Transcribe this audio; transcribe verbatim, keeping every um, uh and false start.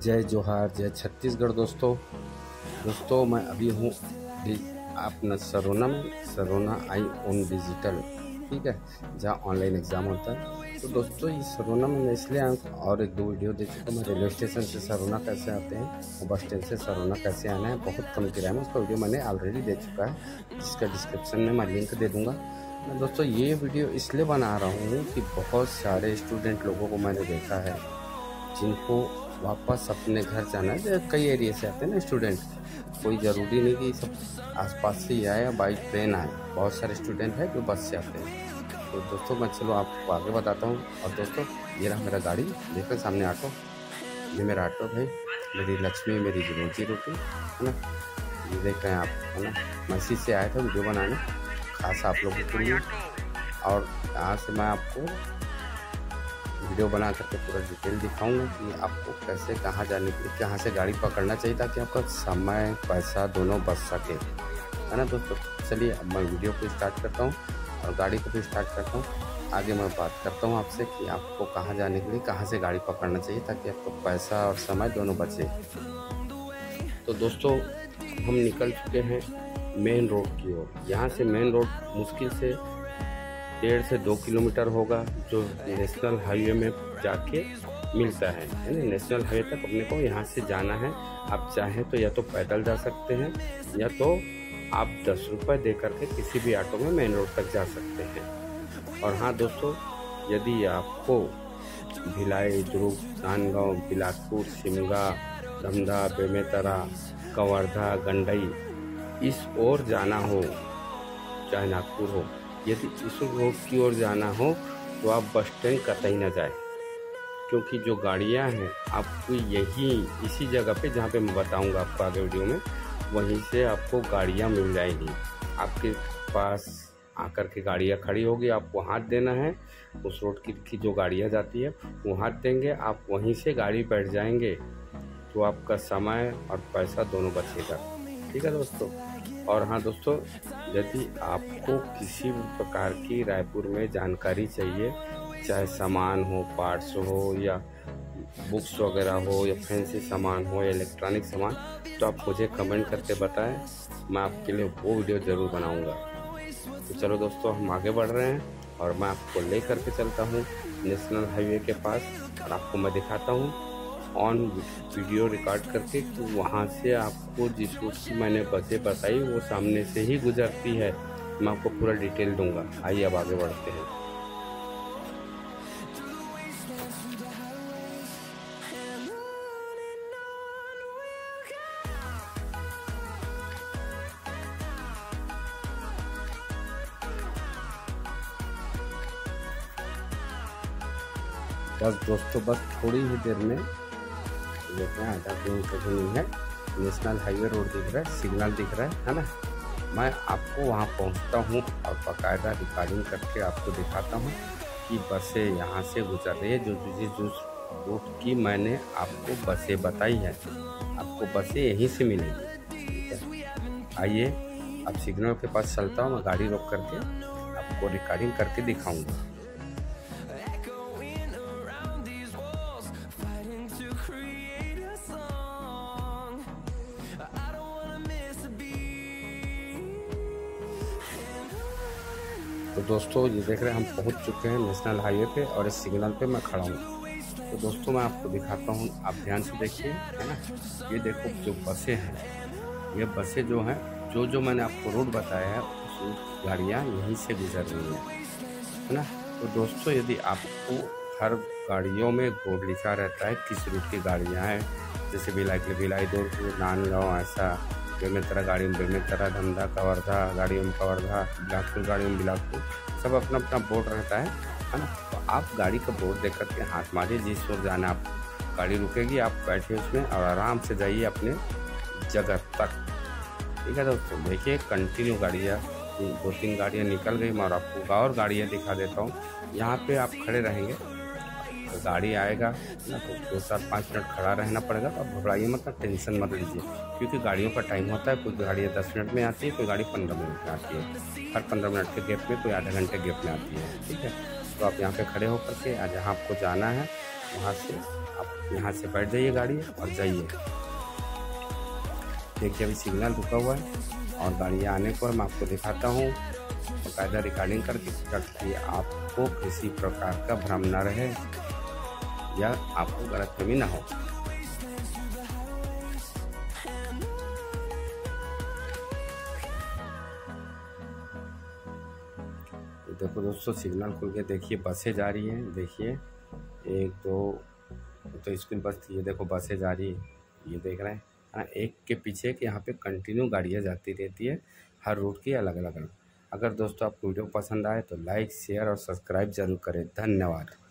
जय जोहार, जय छत्तीसगढ़। दोस्तों दोस्तों मैं अभी हूँ अपना सरोना में, सरोना आई ओन डिजिटल, ठीक है, जहाँ ऑनलाइन एग्ज़ाम होता है। तो दोस्तों इस सरोना में मैं इसलिए आया हूँ, और एक दो वीडियो देख चुका मैं रेलवे स्टेशन से सरोना कैसे आते हैं और बस स्टैंड से सरोना कैसे आना है, बहुत कम किराए में। उसका वीडियो मैंने ऑलरेडी दे चुका है, जिसका डिस्क्रिप्शन में मैं लिंक दे दूँगा। मैं दोस्तों ये वीडियो इसलिए बना रहा हूँ कि बहुत सारे स्टूडेंट लोगों को मैंने देखा है जिनको वापस अपने घर जाना है। कई एरिया से आते हैं ना स्टूडेंट, कोई ज़रूरी नहीं कि सब आसपास से ही आए या बाई ट्रेन आए, बहुत सारे स्टूडेंट हैं जो बस से आते हैं। तो दोस्तों मैं चलो आपको आगे बताता हूँ। और दोस्तों ये रहा मेरा गाड़ी, देख रहे सामने ऑटो, ये मेरा ऑटो भाई, मेरी लक्ष्मी, मेरी रोजी रोटी, है ना। ये देख रहे हैं आप, है ना। मैं इसी से आया था वीडियो बनाने खास आप लोगों के लिए, और यहाँ से मैं आपको वीडियो बना करके पूरा डिटेल दिखाऊंगा कि आपको कैसे कहाँ जाने के लिए, कहाँ से गाड़ी पकड़ना चाहिए ताकि आपका समय पैसा दोनों बच सके, है ना दोस्तों। चलिए अब मैं वीडियो को स्टार्ट करता हूँ और गाड़ी को भी स्टार्ट करता हूँ। आगे मैं बात करता हूँ आपसे कि आपको कहाँ जाने के लिए कहाँ से गाड़ी पकड़ना चाहिए ताकि आपको पैसा और समय दोनों बचे। तो दोस्तों हम निकल चुके हैं मेन रोड की ओर। यहाँ से मेन रोड मुश्किल से डेढ़ से दो किलोमीटर होगा, जो नेशनल हाईवे में जाके मिलता है, है ना। नेशनल हाईवे तक अपने को यहाँ से जाना है। आप चाहें तो या तो पैदल जा सकते हैं या तो आप दस रुपये दे करके किसी भी ऑटो में मेन रोड तक जा सकते हैं। और हाँ दोस्तों, यदि आपको भिलाई, दुर्ग, नांदगांव, बिलासपुर, शिमगा, धमधा, बेमेतरा, कवर्धा, गंडई इस ओर जाना हो, चाहे नागपुर हो, यदि इस रोड की ओर जाना हो तो आप बस स्टैंड कतई न जाए, क्योंकि जो गाड़ियां हैं आपको यही इसी जगह पे, जहाँ पे मैं बताऊंगा आपको आगे वीडियो में, वहीं से आपको गाड़ियां मिल जाएंगी। आपके पास आकर के गाड़ियां खड़ी होगी, आपको हाथ देना है, उस रोड की, की जो गाड़ियां जाती है वो हाथ देंगे, आप वहीं से गाड़ी बैठ जाएंगे, तो आपका समय और पैसा दोनों बचेगा, ठीक है दोस्तों। और हाँ दोस्तों, यदि आपको किसी भी प्रकार की रायपुर में जानकारी चाहिए, चाहे सामान हो, पार्ट्स हो या बुक्स वगैरह हो या फैंसी सामान हो या इलेक्ट्रॉनिक सामान, तो आप मुझे कमेंट करके बताएं, मैं आपके लिए वो वीडियो ज़रूर बनाऊंगा। तो चलो दोस्तों हम आगे बढ़ रहे हैं और मैं आपको ले करके चलता हूँ नेशनल हाईवे के पास, और आपको मैं दिखाता हूँ ऑन वीडियो रिकॉर्ड करके कि वहाँ से आपको जिस रूट की मैंने बसें बताई वो सामने से ही गुजरती है। मैं आपको पूरा डिटेल दूंगा। आइए अब आगे बढ़ते हैं। बस दोस्तों बस थोड़ी ही देर में देखते हैं, आधा किलोमीटर भी नहीं है, नेशनल हाईवे रोड दिख रहा है, सिग्नल दिख रहा है है ना। मैं आपको वहाँ पहुँचता हूँ और बाकायदा रिकॉर्डिंग करके आपको दिखाता हूँ कि बसें यहाँ से गुजर रही है, जो जिस जिस रूट की मैंने आपको बसें बताई है, आपको बसें यहीं से मिलेंगी, ठीक है। आइए अब सिग्नल के पास चलता हूँ, मैं गाड़ी रोक करके आपको रिकॉर्डिंग करके दिखाऊँगा। तो दोस्तों ये देख रहे हैं हम पहुंच चुके हैं नेशनल हाईवे पे, और इस सिग्नल पे मैं खड़ा हूँ। तो दोस्तों मैं आपको दिखाता हूँ, आप ध्यान से देखिए, है ना। ये देखो जो बसें हैं, ये बसें जो हैं, जो जो मैंने आपको रूट बताया है उस रूट की गाड़ियाँ यहीं से गुजर रही हैं, है ना। तो दोस्तों यदि आपको हर गाड़ियों में बोर्ड लिखा रहता है किस रूट की गाड़ियाँ हैं, जैसे भिलाई के लिए भिलाई, दुर्ग, नांदगांव, ऐसा बेमेतरा गाड़ी में बेमेतरा, धमधा, कवर्धा गाड़ियों में कवर्धा, बिलासपुर गाड़ियों में बिलासपुर, सब अपना अपना बोर्ड रहता है, है ना। तो आप गाड़ी का बोर्ड देख करके हाथ मारिए, जिस ओर जाना आप, गाड़ी रुकेगी, आप बैठे उसमें और आराम से जाइए अपने जगह तक, ठीक है दोस्तों। देखिए कंटिन्यू गाड़ियाँ, दो तीन गाड़ियाँ निकल गई, मैं और आपको और गाड़ियाँ दिखा देता हूँ। यहाँ पे आप खड़े रहेंगे, तो गाड़ी आएगा ना, तो दो सात पाँच मिनट खड़ा रहना पड़ेगा। तो आप घबराइए मत, टेंशन मत लीजिए, क्योंकि गाड़ियों का टाइम होता है, कुछ गाड़ियाँ दस मिनट में आती है, कोई गाड़ी पंद्रह मिनट में आती है, हर पंद्रह मिनट के गैप में कोई आधा घंटे गैप में आती है, ठीक है। तो आप यहाँ पे खड़े होकर के जहाँ आपको जाना है वहाँ से आप यहाँ से बैठ जाइए गाड़ी और जाइए। देखिए अभी सिग्नल रुका हुआ है और गाड़ियाँ आने पर मैं आपको दिखाता हूँ बाकायदा रिकॉर्डिंग करके, ताकि आपको किसी प्रकार का भ्रम न रहे या आपको गलतफहमी ना हो। तो देखो दोस्तों सिग्नल खुल के देखिए बसें जा रही हैं। देखिए एक दो तो स्कूल बस थी, ये देखो बसें जा रही है, ये देख रहे हैं हाँ, एक के पीछे एक यहाँ पे कंटिन्यू गाड़ियाँ जाती रहती है, हर रूट की अलग अलग। अगर दोस्तों आपको वीडियो पसंद आए तो लाइक शेयर और सब्सक्राइब जरूर करें। धन्यवाद।